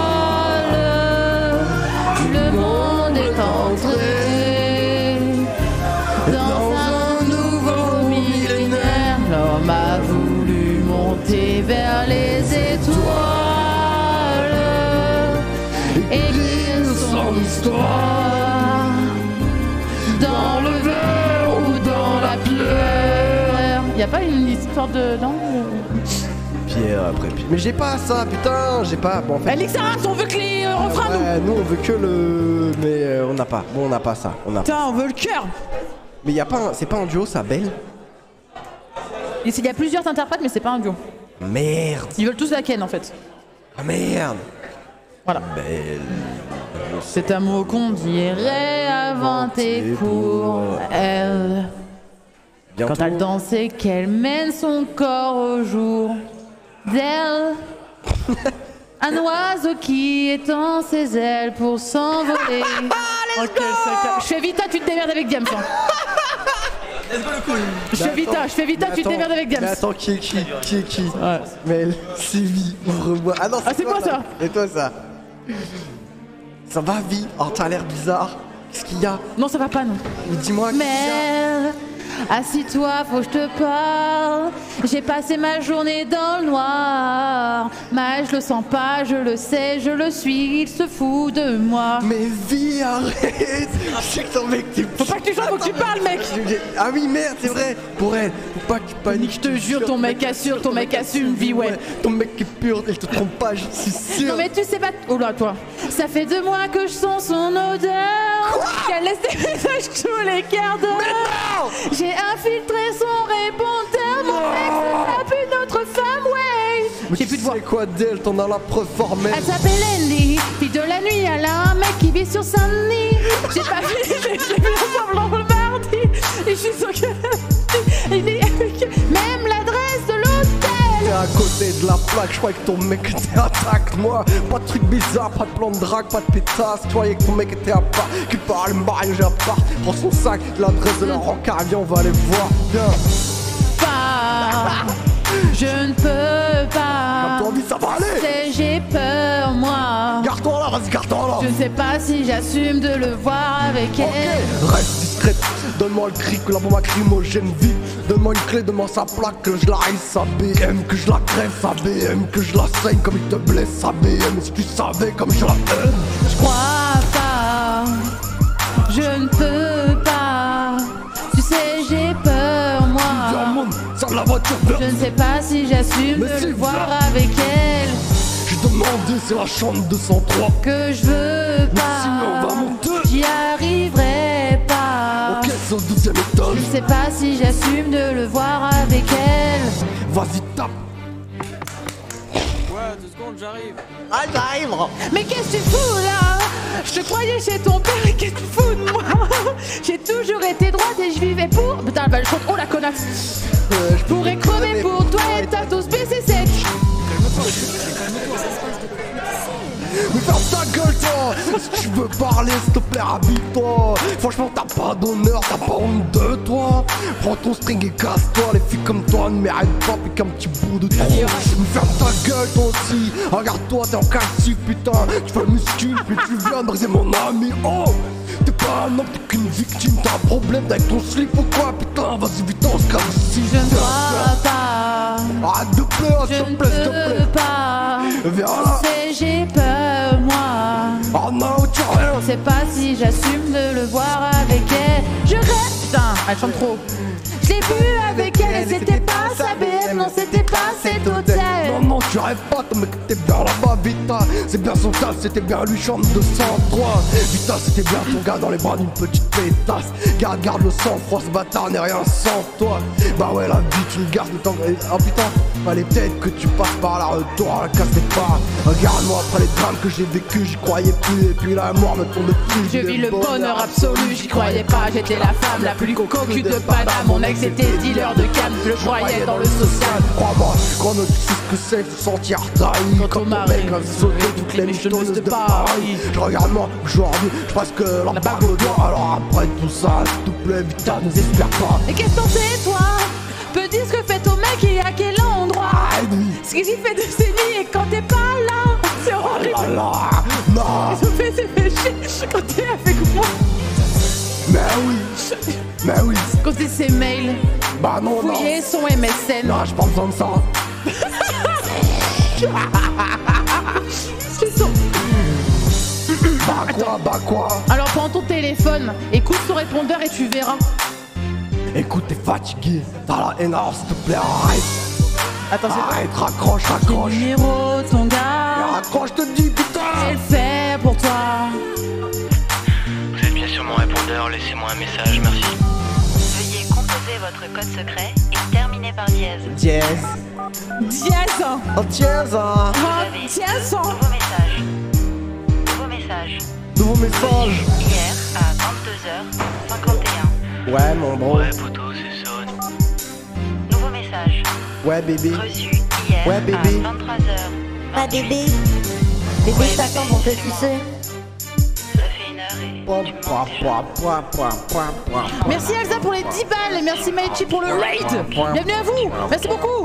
[SPEAKER 1] Le monde est entré dans un nouveau millénaire. L'homme a voulu monter vers les étoiles, écrire son histoire dans le verre ou dans la pierre. Y a pas une histoire de
[SPEAKER 2] Pierre après pierre. Mais j'ai pas ça, putain, j'ai pas. Bon, en fait.
[SPEAKER 1] Alix Arras, on veut que les refrains nous.
[SPEAKER 2] Nous on veut que le. Mais on n'a pas. Bon, on n'a pas ça. On a.
[SPEAKER 1] Putain, on veut le cœur.
[SPEAKER 2] Mais y a pas. C'est pas un duo, ça, Belle.
[SPEAKER 1] Il y a plusieurs interprètes, mais c'est pas un duo.
[SPEAKER 2] Merde.
[SPEAKER 1] Ils veulent tous la ken en fait.
[SPEAKER 2] Ah merde.
[SPEAKER 1] Voilà.
[SPEAKER 2] Belle.
[SPEAKER 1] C'est un mot qu'on dirait avant tes cours. Elle,
[SPEAKER 2] Bientôt.
[SPEAKER 1] quand elle danse et qu'elle mène son corps au jour d'elle. Un oiseau qui étend ses ailes pour s'envoler. Je fais Vita, tu te démerdes avec Diams. Je fais Vita, tu te démerdes avec Diams.
[SPEAKER 2] Mais attends, qui est qui
[SPEAKER 1] Ouais.
[SPEAKER 2] Mais Sylvie, ouvre-moi. Ah non,
[SPEAKER 1] c'est quoi ça?
[SPEAKER 2] Et toi ça? Ça va, vie? Oh, t'as l'air bizarre. Qu'est-ce qu'il y a?
[SPEAKER 1] Non, ça va pas, non.
[SPEAKER 2] Dis-moi.
[SPEAKER 1] Merde, assis-toi, faut que je te parle. J'ai passé ma journée dans le noir. Mais je le sens pas, je le sais, je le suis. Il se fout de moi.
[SPEAKER 2] Mais vie, arrête. Je sais que ton mec, t'es...
[SPEAKER 1] Faut pas que tu chantes, faut que tu parles, mec.
[SPEAKER 2] Ah oui, merde, c'est vrai. Pour elle, faut pas qu'il panique.
[SPEAKER 1] Je te jure, ton mec assure, ton mec assume, vie, ouais.
[SPEAKER 2] Ton mec est pur, elle te trompe pas, je suis sûr.
[SPEAKER 1] Non mais tu sais pas... Oh là, toi. Ça fait 2 mois que je sens son odeur. Qu'elle laisse des messages tous les quarts d'heure. J'ai infiltré son répondeur. Mon ex se tape une autre femme, ouais.
[SPEAKER 2] Mais
[SPEAKER 1] J'ai
[SPEAKER 2] tu
[SPEAKER 1] plus de voix.
[SPEAKER 2] sais quoi d'elle, t'en as la preuve formelle.
[SPEAKER 1] Elle s'appelle Andy, fille de la nuit, elle a un mec qui vit sur Saint-Denis. J'ai pas vu, j'ai vu ensemble le mardi. Et je suis sûre que... Il dit même l'adresse de l'hôtel.
[SPEAKER 2] T'es à côté de la plaque, je croyais que ton mec était attaque moi. Pas de trucs bizarres, pas de plan de drague, pas de pétasse. Je croyais que ton mec était à part, qu'il parle mariage à part. Prends son sac, l'adresse de la rencard, viens on va aller voir. Viens.
[SPEAKER 1] Pas, je ne peux pas.
[SPEAKER 2] T'as envie, ça va aller.
[SPEAKER 1] C'est j'ai peur moi.
[SPEAKER 2] Garde-toi là, vas-y, garde-toi là.
[SPEAKER 1] Je ne sais pas si j'assume de le voir avec elle.
[SPEAKER 2] Reste discrète, donne-moi le cri que la bombe lacrymogène vit. Donne-moi une clé, donne-moi sa plaque, que je la haïs, sa BM, que je la crève, sa BM, que je la saigne comme il te blesse, sa BM. Et si tu savais comme je la aime.
[SPEAKER 1] Je crois pas, je ne peux pas. Tu sais j'ai peur moi.
[SPEAKER 2] Sors de la voiture, viens.
[SPEAKER 1] Je ne sais pas si j'assume
[SPEAKER 2] Mais
[SPEAKER 1] de
[SPEAKER 2] si,
[SPEAKER 1] le voir
[SPEAKER 2] viens.
[SPEAKER 1] avec elle.
[SPEAKER 2] J'ai demandé, c'est la chambre 203.
[SPEAKER 1] Que je veux
[SPEAKER 2] Mais
[SPEAKER 1] pas,
[SPEAKER 2] sinon, on va monter.
[SPEAKER 1] j'y arriverai pas.
[SPEAKER 2] Ok, c'est au 12e
[SPEAKER 1] Je
[SPEAKER 2] étage.
[SPEAKER 1] ne sais pas si j'assume de le voir avec elle.
[SPEAKER 2] Vas-y, tape.
[SPEAKER 3] Ouais, 2 secondes, j'arrive.
[SPEAKER 2] Ah, j'arrive.
[SPEAKER 1] Mais qu'est-ce que tu fous là? Je te croyais chez ton père et qu'est-ce que tu fous de moi? J'ai toujours été droite et je vivais pour... Putain, elle va le chanter. Oh la connasse. Je pourrais crever pour toi et ta dose BC7.
[SPEAKER 2] Mais ferme ta gueule toi. Si tu veux parler s'il te plaît habille-toi. Franchement t'as pas d'honneur, t'as pas honte de toi. Prends ton string et casse-toi. Les filles comme toi ne méritent pas plus qu'un petit bout de trop. Mais ferme ta gueule toi aussi. Regarde-toi t'es en calcif putain. Tu fais le muscle puis tu viens de briser mon ami. Oh t'es pas un homme, t'es qu'une victime. T'as un problème avec ton slip ou quoi? Putain vas-y vite on se casse ici.
[SPEAKER 1] Je ne crois pas.
[SPEAKER 2] Arrête de pleurer s'il te plaît, s'il te
[SPEAKER 1] Je ne
[SPEAKER 2] plaît.
[SPEAKER 1] peux pas.
[SPEAKER 2] Viens là.
[SPEAKER 1] C'est j'ai peur moi.
[SPEAKER 2] Oh non tu as rien.
[SPEAKER 1] Je sais pas si j'assume de le voir avec elle. Je rêve. Putain, elle chante trop. Je l'ai vu avec elle et c'était pas sa BM, non c'était pas cet hôtel.
[SPEAKER 2] Non, non, tu rêves pas, ton mec était bien là-bas, Vita. C'est bien son taf, c'était bien lui, chante de 103. Vita, c'était bien ton gars dans les bras d'une petite pétasse. Garde le sang-froid, ce bâtard n'est rien sans toi. Bah ouais, la vie, tu me gardes le temps. Oh putain, fallait peut-être que tu passes par la retour à la casse des pas. Regarde-moi après les drames que j'ai vécu, j'y croyais plus. Et puis la mort me tombe dessus.
[SPEAKER 1] Je vis le bonheur absolu, j'y croyais pas. J'étais la femme la plus cocu de Panama. Mon ex était dealer de canne, je le croyais dans le social.
[SPEAKER 2] Crois-moi, quand tu sais ce que c'est de se sentir trahi.
[SPEAKER 1] Quand ton mari
[SPEAKER 2] mec a sauté toutes les michetonneuses de Paris. Je regarde-moi aujourd'hui, je presque leur bague au doigt. Alors après tout ça, s'il te plaît, Vita, ne désespère pas.
[SPEAKER 1] Et qu'est-ce que t'en sais toi? Peux dire ce que fait ton mec et à quel endroit? Ce qu'il fait de ses nuits et quand t'es pas là. C'est horrible.
[SPEAKER 2] Oh là là, non.
[SPEAKER 1] Ils ont fait ses péchés quand t'es avec moi.
[SPEAKER 2] Mais oui,
[SPEAKER 1] Quand c'est ses mails.
[SPEAKER 2] bah non, non.
[SPEAKER 1] Fouiller son MSN.
[SPEAKER 2] Non, j'ai pas besoin de ça.
[SPEAKER 1] C'est son...
[SPEAKER 2] Bah quoi.
[SPEAKER 1] Alors prends ton téléphone, écoute son répondeur et tu verras.
[SPEAKER 2] Écoute, t'es fatigué, t'as la haine, alors s'il te plaît, arrête.
[SPEAKER 1] Attends, c'est
[SPEAKER 2] Arrête, raccroche.
[SPEAKER 1] le numéro de ton gars.
[SPEAKER 2] Raccroche, je te dis,
[SPEAKER 1] Je
[SPEAKER 2] putain.
[SPEAKER 1] le fais pour toi.
[SPEAKER 5] Vous êtes bien sur mon répondeur, laissez-moi un message, merci.
[SPEAKER 6] Veuillez composer votre code secret et terminer par dièse.
[SPEAKER 2] Dièse.
[SPEAKER 1] Dièse.
[SPEAKER 2] Oh, dièse, hein.
[SPEAKER 1] Ah, tiens, sang.
[SPEAKER 6] Nouveau message. Nouveau message.
[SPEAKER 2] Nouveau message.
[SPEAKER 6] Hier à 22h51.
[SPEAKER 2] Ouais, mon bro.
[SPEAKER 5] Ouais, poteau, c'est Sonne.
[SPEAKER 6] Nouveau message.
[SPEAKER 2] Ouais, bébé.
[SPEAKER 6] Reçu hier
[SPEAKER 2] Ouais,
[SPEAKER 6] à
[SPEAKER 2] bébé.
[SPEAKER 6] 23h.
[SPEAKER 7] Pas bébé. Bébé, t'attends, on te sucer.
[SPEAKER 6] Ça fait 1 heure et tu me manques.
[SPEAKER 1] Merci Elsa pour les 10 balles et merci Maichi pour le raid. Bienvenue à vous. Merci beaucoup.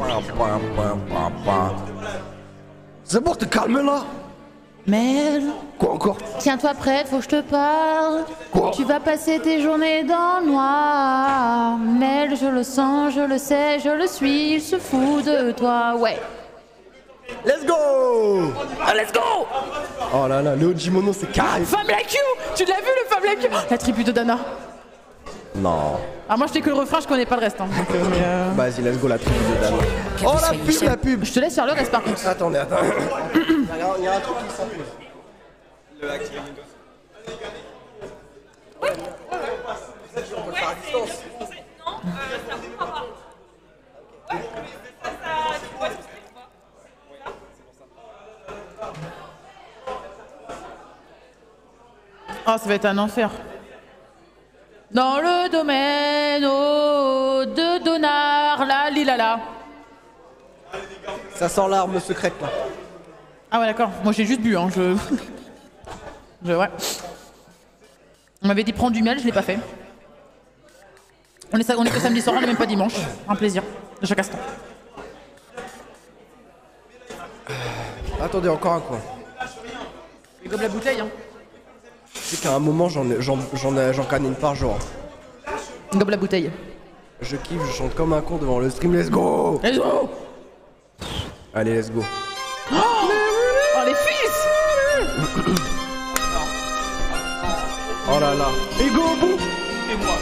[SPEAKER 2] C'est bon, t'es calme là.
[SPEAKER 1] Mel,
[SPEAKER 2] Quoi encore?
[SPEAKER 1] tiens-toi prête, faut que je te parle.
[SPEAKER 2] Quoi?
[SPEAKER 1] Tu vas passer tes journées dans le noir. Mel, je le sens, je le sais, je le suis. Il se fout de toi, ouais.
[SPEAKER 2] Let's go.
[SPEAKER 1] Oh, let's go.
[SPEAKER 2] Oh là là, Léo Jimono, c'est carré.
[SPEAKER 1] Femme la Q. Tu l'as vu le Femme la Q? La tribu de Dana.
[SPEAKER 2] Non.
[SPEAKER 1] Ah moi je n'ai que le refrain, je connais pas le reste. Hein. Donc,
[SPEAKER 2] Vas-y, let's go, la tribu de Dan. Oh, la pub.
[SPEAKER 1] Je te laisse faire le reste par contre.
[SPEAKER 2] Attendez. Il y a un truc qui s'impose.
[SPEAKER 3] Le Active Windows.
[SPEAKER 1] Oh, ça va être un enfer. Dans le domaine de Donar, la lilala.
[SPEAKER 2] Ça sent l'arme secrète là.
[SPEAKER 1] Ah ouais d'accord, moi j'ai juste bu hein, ouais. On m'avait dit prendre du miel, je l'ai pas fait. On est que samedi soir, on n'est même pas dimanche. Un plaisir, de chaque instant.
[SPEAKER 2] Attendez, encore un coin.
[SPEAKER 1] Et comme la bouteille hein.
[SPEAKER 2] Tu sais qu'à un moment j'en canne une par jour.
[SPEAKER 1] Gobe la bouteille.
[SPEAKER 2] Je kiffe, je chante comme un con devant le stream, let's go.
[SPEAKER 1] Let's go.
[SPEAKER 2] Allez, let's go.
[SPEAKER 1] Oh les fils.
[SPEAKER 2] Oh là là. Et go au bout.
[SPEAKER 3] Et moi.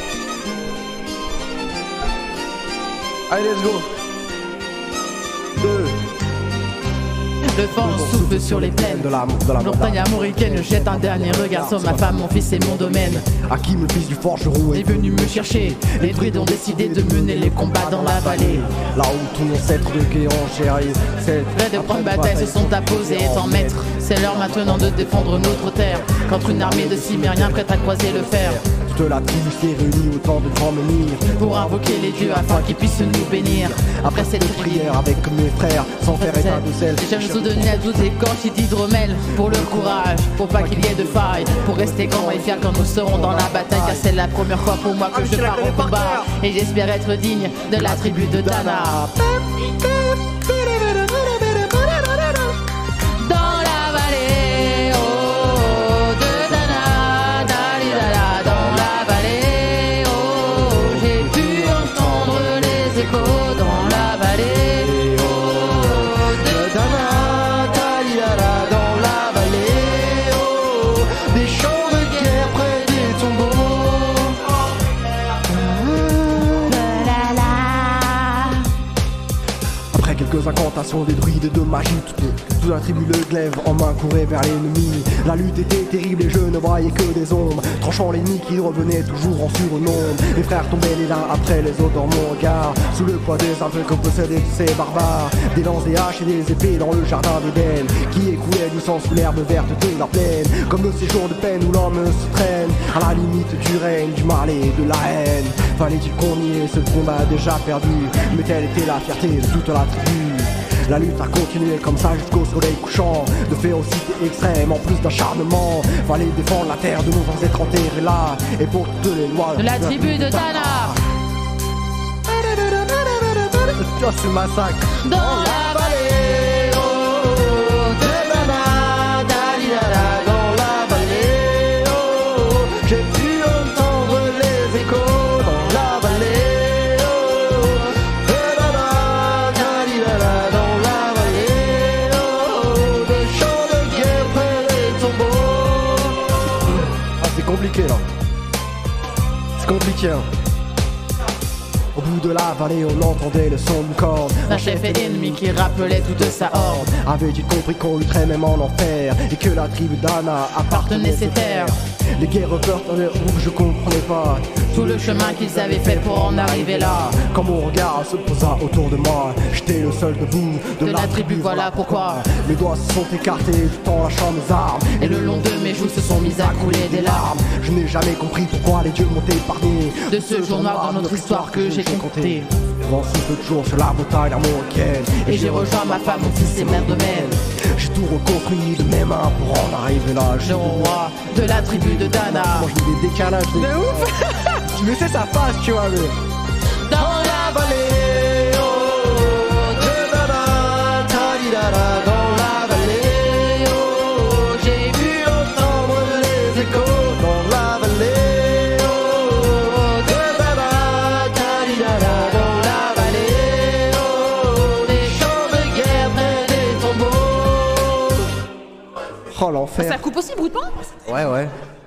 [SPEAKER 2] Allez, let's go. 2.
[SPEAKER 1] Le vent souffle sur les plaines
[SPEAKER 2] de la
[SPEAKER 1] montagne américaine. Je jette un dernier regard sur ma femme, mon fils et mon domaine.
[SPEAKER 2] Hakim, le fils du forgeron,
[SPEAKER 1] Est venu me chercher. Les druides ont décidé de mener les combats dans la vallée.
[SPEAKER 2] là où tout l'ancêtre de Guéant chéri.
[SPEAKER 1] Près de prendre bataille se sont apposés étant maîtres. C'est l'heure maintenant de défendre notre terre contre une armée de Cimériens prête à croiser le fer.
[SPEAKER 2] Toute la tribu s'est réunie autant de grands menhirs
[SPEAKER 1] Pour invoquer les dieux afin qu'ils puissent nous bénir. Après cette
[SPEAKER 2] prière avec mes frères, sans faire état de sel.
[SPEAKER 1] Les jeunes ont donné à toutes les gorges d'hydromel. Pour le courage, pour pas qu'il y ait de faille. Pour rester grands et fiers quand nous serons dans la bataille. Car c'est la première fois pour moi que je pars au combat. Et j'espère être digne de la tribu de Dana. Dans la vallée, oh, de Dana, dalidala. Dans la vallée, oh, j'ai pu entendre les échos. Dans la vallée, oh, de
[SPEAKER 2] Dana, Dalilala, dans la vallée, oh, des champs de guerre près des tombeaux. Après quelques incantations des druides de magie, toute la tribu le glaive en main courait vers l'ennemi. La lutte était terrible et je ne voyais que des ombres, tranchant l'ennemi qui revenait toujours en surnombre. Mes frères tombaient les uns après les autres dans mon regard, sous le poids des armes que possédaient tous ces barbares. Des lances, des haches et des épées dans le jardin d'Éden, qui écoulait du sang sous l'herbe verte de la plaine. Comme le séjour de peine où l'homme se traîne à la limite du règne, du mal et de la haine. Fallait-il qu'on y ait ce combat déjà perdu? Mais telle était la fierté de toute la tribu. La lutte a continué comme ça jusqu'au soleil couchant. De férocité extrême en plus d'acharnement. Fallait défendre la terre de nos ancêtres enterrés là. Et pour toutes les lois
[SPEAKER 1] la tribu de Dana.
[SPEAKER 2] Tu vois ce massacre
[SPEAKER 1] Dans la vallée, oh, de Dana, dalidala. Dans la vallée, oh,
[SPEAKER 2] j'ai pu entendre les échos dans la vallée, oh, Dalala, dalilala, dans la vallée, oh, des champs de guerre près des tombeaux. Ah, c'est compliqué là. C'est compliqué hein. Au bout de la vallée, on entendait le son d'une corde.
[SPEAKER 1] un chef et ennemi qui rappelait toute sa horde.
[SPEAKER 2] Avait-il compris qu'on lutterait même en enfer et que la tribu d'Anna appartenait ses terres? Les guerres meurtrières où je comprenais pas
[SPEAKER 1] Tout le chemin qu'ils avaient fait pour en arriver là.
[SPEAKER 2] quand mon regard se posa autour de moi, j'étais le seul debout
[SPEAKER 1] De la tribu, voilà pourquoi.
[SPEAKER 2] Mes doigts se sont écartés tout en lâchant mes armes.
[SPEAKER 1] Et le long de mes joues se sont mises à couler des larmes.
[SPEAKER 2] Je n'ai jamais compris pourquoi les dieux m'ont épargné
[SPEAKER 1] De ce jour noir dans notre histoire que j'ai compté.
[SPEAKER 2] Le vent souffle toujours sur la montagne armoricaine.
[SPEAKER 1] Et j'ai rejoint ma femme, mon fils et mère domaine.
[SPEAKER 2] J'ai tout reconstruit de mes mains pour en arriver là.
[SPEAKER 1] Le roi de la tribu de Dana.
[SPEAKER 2] Moi je mets des décalages de ouf. Mais c'est sa face tu vois mais...
[SPEAKER 1] Dans la vallée, oh,
[SPEAKER 2] de Dana, dalilala, dans la vallée, oh,
[SPEAKER 1] j'ai pu
[SPEAKER 2] entendre les échos dans la vallée, oh, de Dana, dalilala, dans la vallée, oh, des champs de guerre près des tombeaux. Oh l'enfer.
[SPEAKER 1] ça coupe aussi brutalement.
[SPEAKER 2] Ouais ouais.